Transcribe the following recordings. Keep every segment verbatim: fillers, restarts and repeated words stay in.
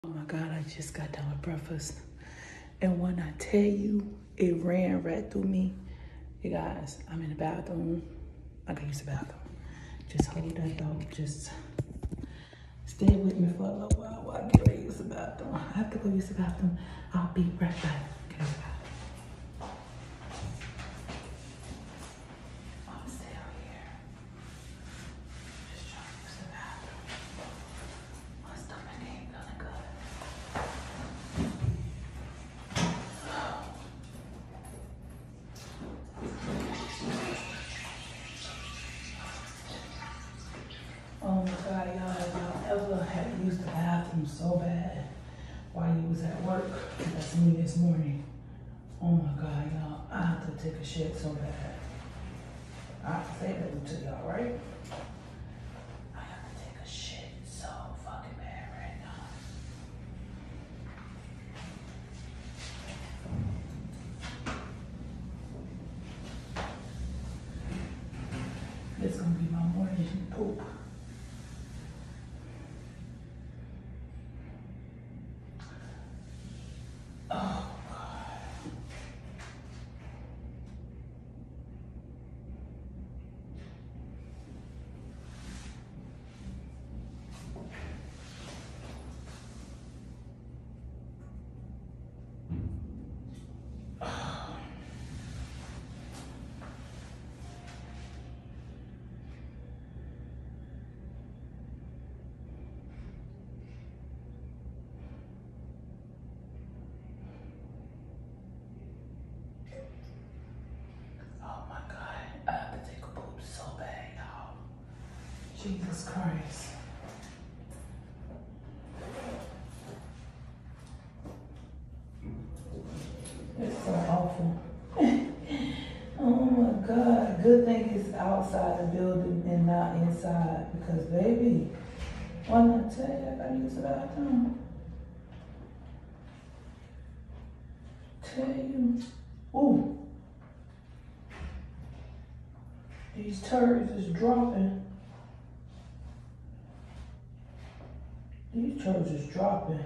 Oh my God, I just got done with breakfast. And when I tell you, it ran right through me. You guys, I'm in the bathroom. I can use the bathroom. Just hold that though. Just stay with me for a little while while I get ready to use the bathroom. I have to go use the bathroom. I'll be right back. Okay, bye. I'm still here. Just trying to use the bathroom. My stomach ain't feeling good. Oh my God, y'all, y'all ever had to use the bathroom so bad while you was at work? That's me this morning. Oh my God, y'all, I have to take a shit so bad. I have to say that to y'all, right? I have to take a shit so fucking bad right now. It's gonna be my morning poop. Oh God. Oh my God, I have to take a poop so bad, y'all. Jesus Christ. It's so awful. Oh my God, good thing it's outside the building and not inside, because baby, why not tell you I gotta use the bathroom? Tell you, ooh, these turds is dropping. These turds is dropping.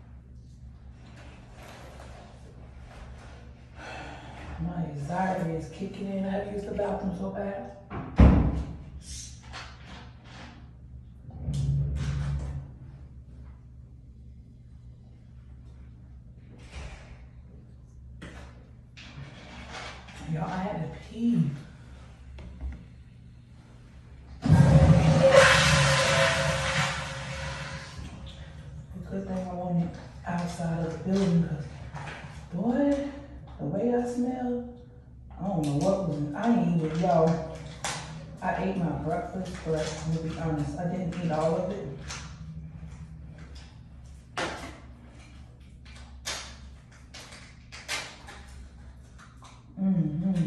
My anxiety is kicking in. I had to use the bathroom so bad. Y'all, I had to pee. Good thing I wasn't outside of the building, because boy, the way I smell, I don't know what was in, I ain't even, y'all, I ate my breakfast, but I'm gonna be honest, I didn't eat all of it. Mm-hmm.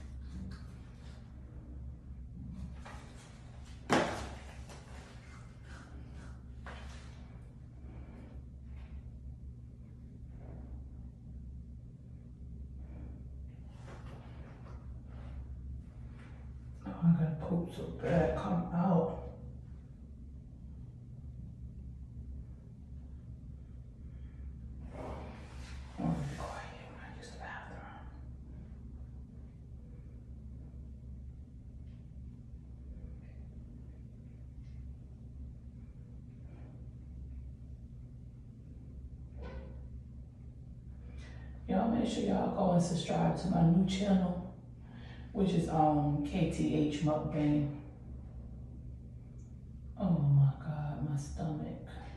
Oh, I gotta poop so bad, come out. I want to be quiet when I use the bathroom. Y'all make sure y'all go and subscribe to my new channel, which is um K T H Mukbang. Oh my God, my stomach.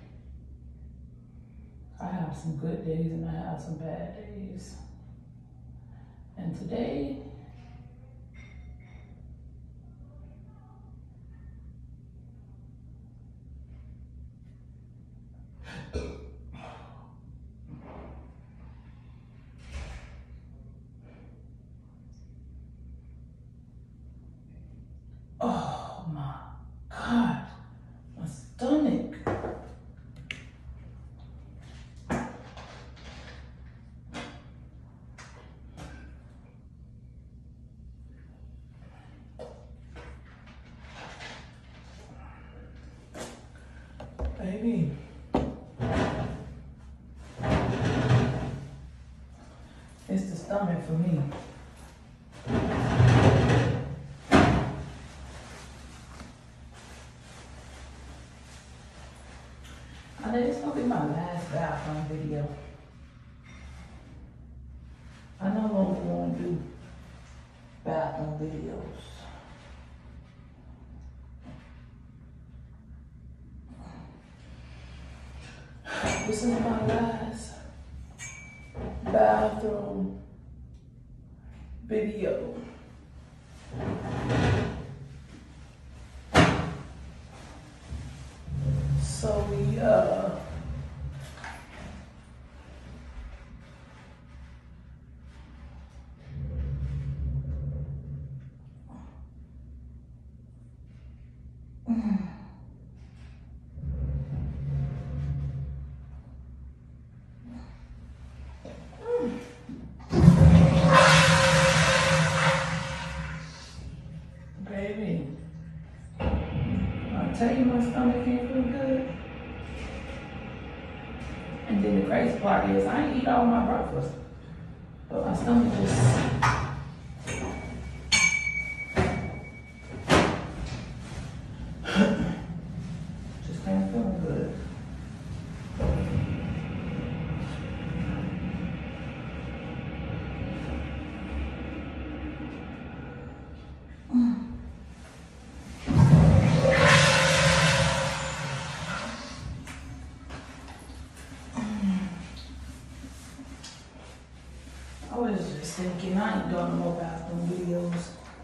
I have some good days and I have some bad days. And today, oh my God, my stomach. stomach for me. I think it's gonna be my last bathroom video. I no longer want to do bathroom videos. This is my last bathroom video. So we uh baby, I tell you my stomach ain't feel good. And then the crazy part is I ain't eat all my breakfast, but my stomach just just ain't feeling good. I was just thinking I ain't doing no more bathroom videos.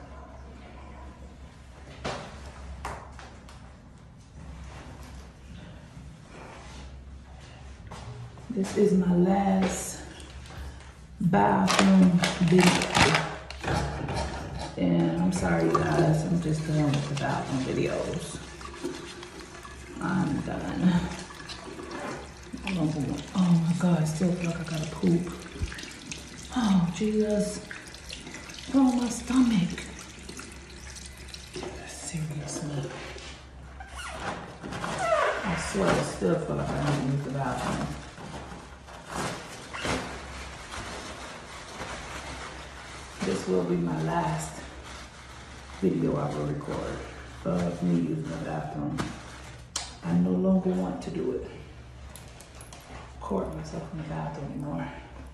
This is my last bathroom video. And I'm sorry guys, I'm just done with the bathroom videos. I'm done. Oh my God, I still feel like I gotta poop. Oh, Jesus. Oh, my stomach. Seriously. I swear I still feel like I need to use the bathroom. This will be my last video I will record of me using the bathroom. I no longer want to do it. Record myself in the bathroom anymore.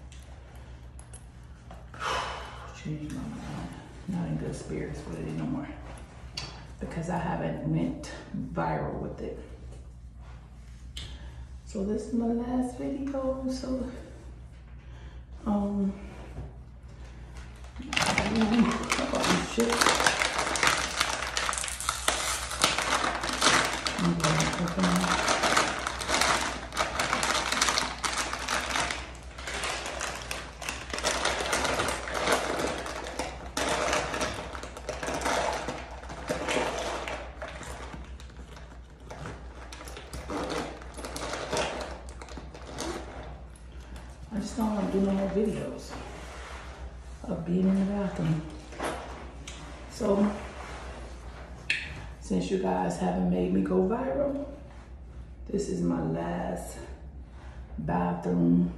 Change my mind. Not in good spirits with it anymore. Because I haven't went viral with it. So this is my last video. So um oh shit. Okay, I just don't want to do no more videos of being in the bathroom. So, since you guys haven't made me go viral, this is my last bathroom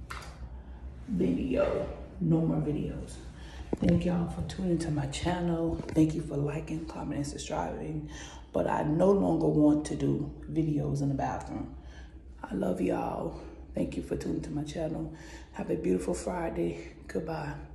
video. No more videos. Thank y'all for tuning to my channel. Thank you for liking, commenting, subscribing. But I no longer want to do videos in the bathroom. I love y'all. Thank you for tuning to my channel. Have a beautiful Friday. Goodbye.